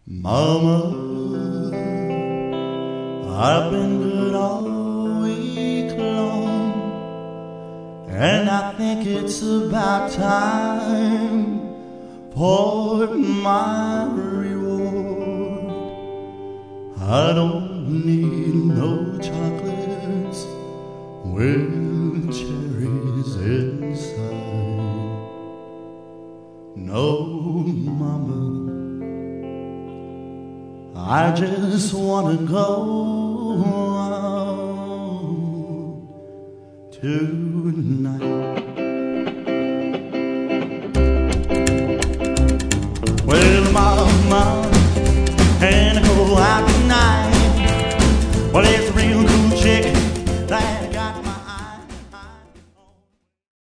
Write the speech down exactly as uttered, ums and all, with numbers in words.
Mama, I've been good all week long, and I think it's about time for my reward. I don't need no chocolates with cherries inside. No, Mama, I just wanna go out tonight.